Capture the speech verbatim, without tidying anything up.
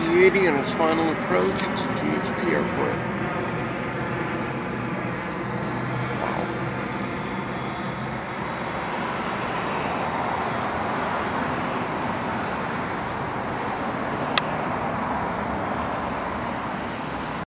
D eighty on its final approach to G S P Airport.